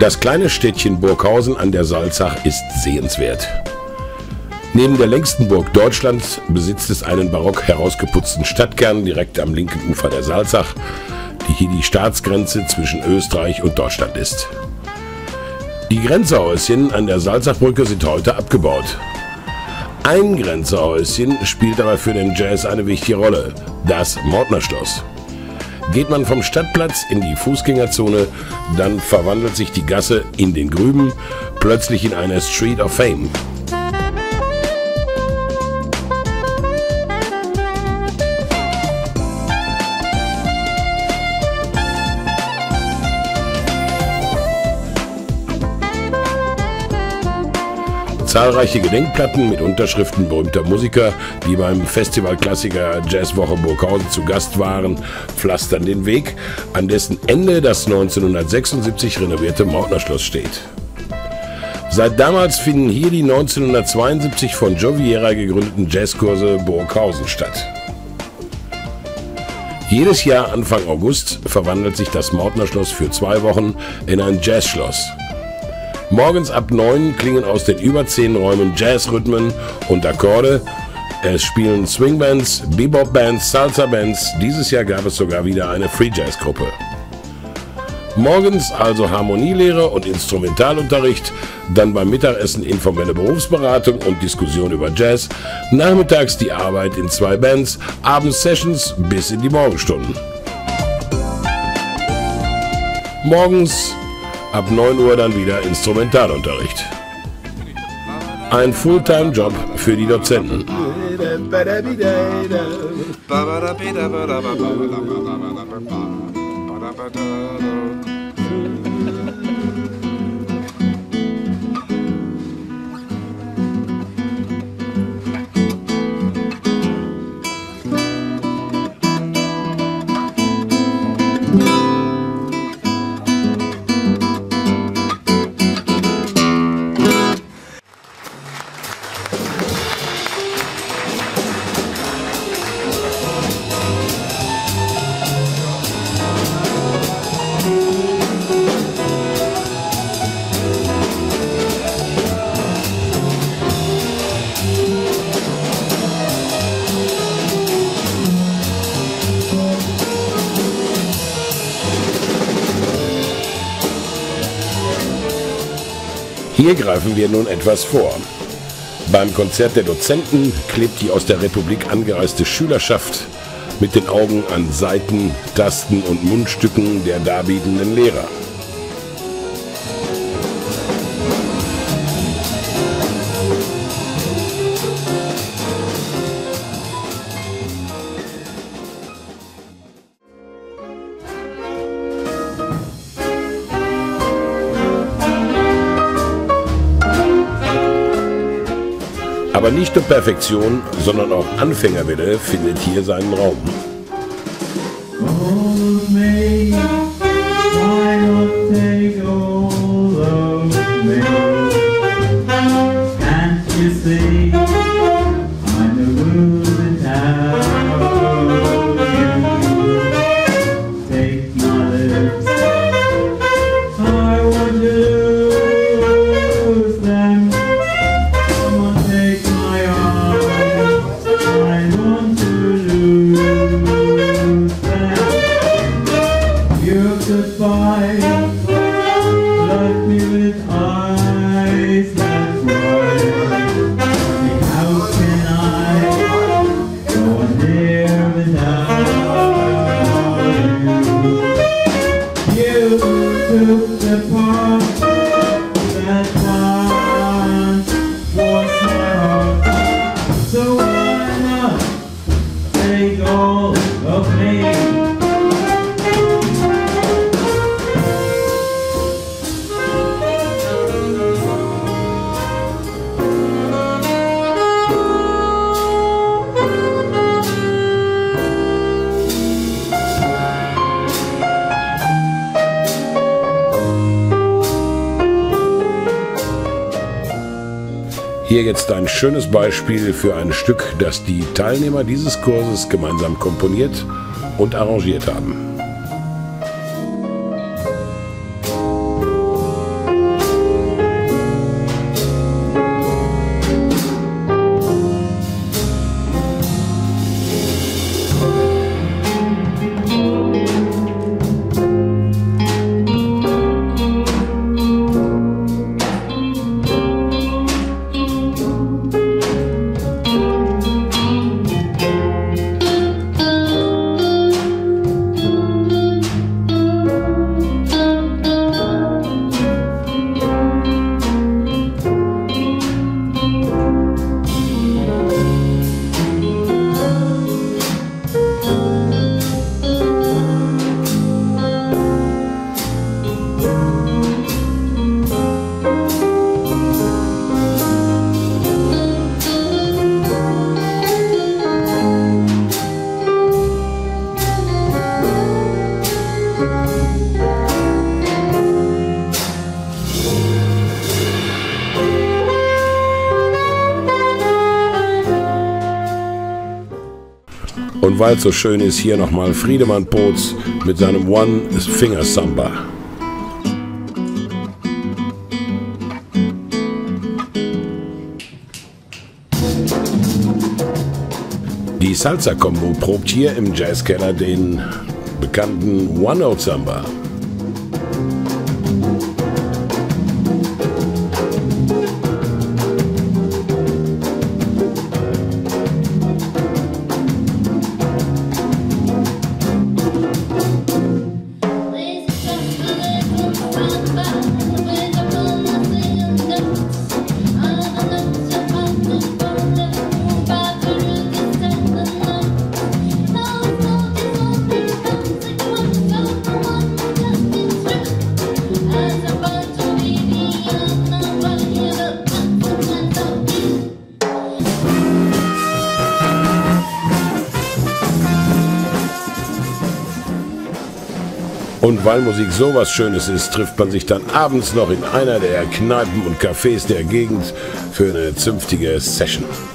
Das kleine Städtchen Burghausen an der Salzach ist sehenswert. Neben der längsten Burg Deutschlands besitzt es einen barock herausgeputzten Stadtkern direkt am linken Ufer der Salzach, die hier die Staatsgrenze zwischen Österreich und Deutschland ist. Die Grenzerhäuschen an der Salzachbrücke sind heute abgebaut. Ein Grenzerhäuschen spielt aber für den Jazz eine wichtige Rolle, das Mautnerschloss. Geht man vom Stadtplatz in die Fußgängerzone, dann verwandelt sich die Gasse in den Grüben plötzlich in eine Street of Fame. Zahlreiche Gedenkplatten mit Unterschriften berühmter Musiker, die beim Festivalklassiker Jazzwoche Burghausen zu Gast waren, pflastern den Weg, an dessen Ende das 1976 renovierte Mautnerschloss steht. Seit damals finden hier die 1972 von Joe Vieira gegründeten Jazzkurse Burghausen statt. Jedes Jahr Anfang August verwandelt sich das Mautnerschloss für 2 Wochen in ein Jazzschloss. Morgens ab 9 klingen aus den über 10 Räumen Jazzrhythmen und Akkorde. Es spielen Swingbands, Bebop-Bands, Salsa-Bands. Dieses Jahr gab es sogar wieder eine Free-Jazz-Gruppe. Morgens also Harmonielehre und Instrumentalunterricht, dann beim Mittagessen informelle Berufsberatung und Diskussion über Jazz, nachmittags die Arbeit in 2 Bands, abends Sessions bis in die Morgenstunden. Morgens ab 9 Uhr dann wieder Instrumentalunterricht. Ein Fulltime-Job für die Dozenten. Hier greifen wir nun etwas vor. Beim Konzert der Dozenten klebt die aus der Republik angereiste Schülerschaft mit den Augen an Saiten, Tasten und Mundstücken der darbietenden Lehrer. Aber nicht nur Perfektion, sondern auch Anfängerwille findet hier seinen Raum. Hier jetzt ein schönes Beispiel für ein Stück, das die Teilnehmer dieses Kurses gemeinsam komponiert und arrangiert haben. Und weil es so schön ist, hier nochmal Friedemann Poths mit seinem One-Finger-Samba. Die Salsa-Kombo probt hier im Jazzkeller den bekannten One-Note-Samba. Und weil Musik sowas Schönes ist, trifft man sich dann abends noch in einer der Kneipen und Cafés der Gegend für eine zünftige Session.